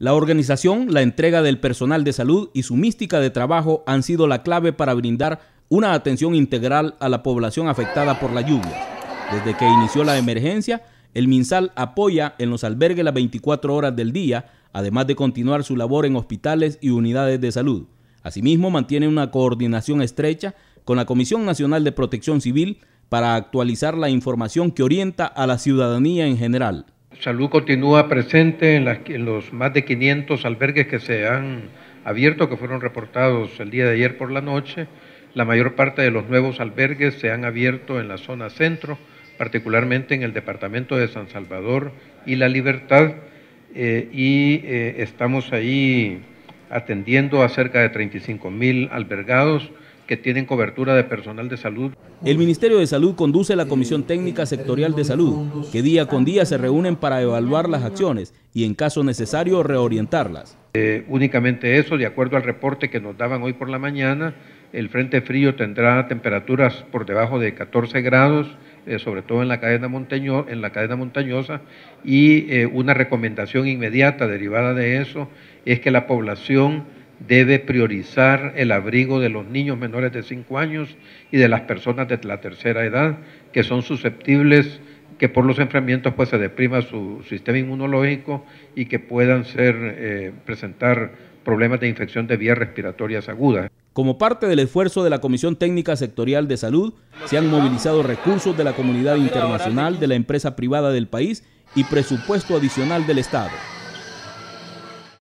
La organización, la entrega del personal de salud y su mística de trabajo han sido la clave para brindar una atención integral a la población afectada por la lluvia. Desde que inició la emergencia, el MinSal apoya en los albergues las 24 horas del día, además de continuar su labor en hospitales y unidades de salud. Asimismo, mantiene una coordinación estrecha con la Comisión Nacional de Protección Civil para actualizar la información que orienta a la ciudadanía en general. Salud continúa presente en los más de 500 albergues que se han abierto, que fueron reportados el día de ayer por la noche. La mayor parte de los nuevos albergues se han abierto en la zona centro, particularmente en el departamento de San Salvador y La Libertad, estamos ahí atendiendo a cerca de 35,000 albergados que tienen cobertura de personal de salud. El Ministerio de Salud conduce la Comisión Técnica Sectorial de Salud, que día con día se reúnen para evaluar las acciones y, en caso necesario, reorientarlas. Únicamente eso, de acuerdo al reporte que nos daban hoy por la mañana, el frente frío tendrá temperaturas por debajo de 14 grados, sobre todo en la cadena montañosa, y una recomendación inmediata derivada de eso es que la población debe priorizar el abrigo de los niños menores de 5 años y de las personas de la tercera edad, que son susceptibles que por los enfriamientos pues se deprima su sistema inmunológico y que puedan presentar problemas de infección de vías respiratorias agudas. Como parte del esfuerzo de la Comisión Técnica Sectorial de Salud, se han movilizado recursos de la comunidad internacional, de la empresa privada del país y presupuesto adicional del Estado.